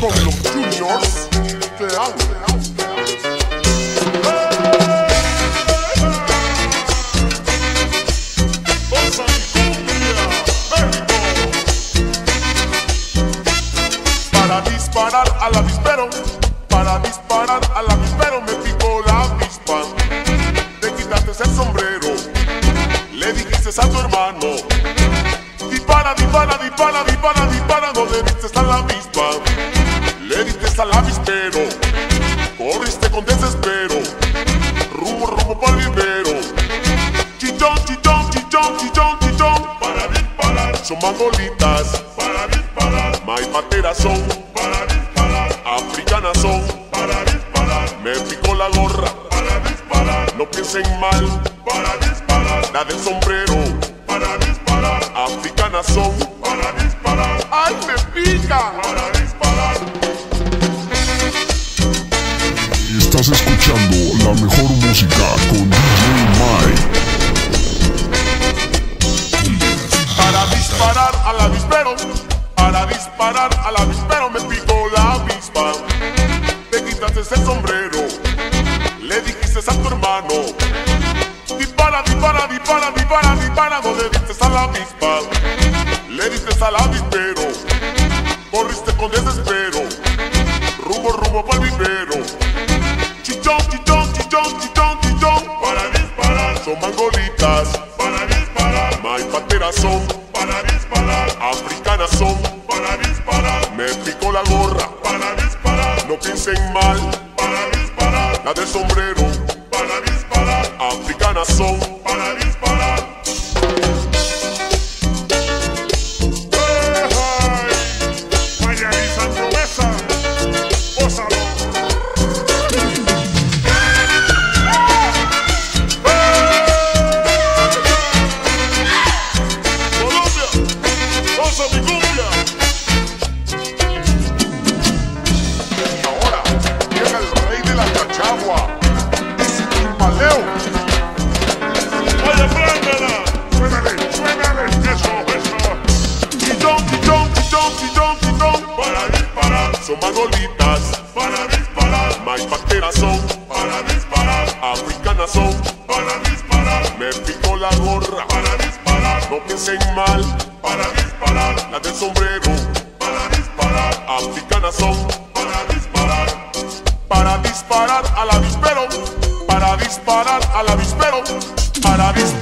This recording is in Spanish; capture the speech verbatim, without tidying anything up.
con los Juniors te amo, te amo, te amo. Para disparar al avispero, para disparar al avispero me picó la avispa. Te quitaste el sombrero, le dijiste a tu hermano. Dispara, dispara, dispara, dispara, dispara, no le diste a la avispa. Le diste al avispero, corriste con desespero, rumbo, rumbo para el vivero. Chichón, chichón, chichón, chichón, chichón, para disparar. Son mangolitas, para disparar. Maipateras son, para disparar. Africanas son, para disparar. Me picó la gorra, para disparar. No piensen mal, para disparar. La del sombrero, para disparar. Africanas son, para disparar. ¡Ay, me pica! Para disparar. Estás escuchando la mejor música con D J Mike. Para disparar al avispero, para disparar al avispero me picó la avispa. Te quitaste el sombrero, le dijiste a tu hermano. Dispara, dispara, dispara, dispara, dispara, no le diste a la avispa. Le diste al avispero, corriste con desespero, rumbo, rumbo para el vivero. Chichón, chichón, chichón, chichón, chichón, para disparar. Son mangolitas, para disparar. Maipateras son, para disparar. Africanas son, para disparar. Me picó la gorra, para disparar. No piensen mal, para disparar. La del sombrero, para disparar. Africanas son, para disparar. Son mangolitas, para disparar. Maipateras son, para disparar. Africanas son, para disparar. Me picó la gorra, para disparar. No piensen mal, para disparar. La del sombrero, para disparar. Africanas son, para disparar. Para disparar al avispero, para disparar al avispero, para disparar.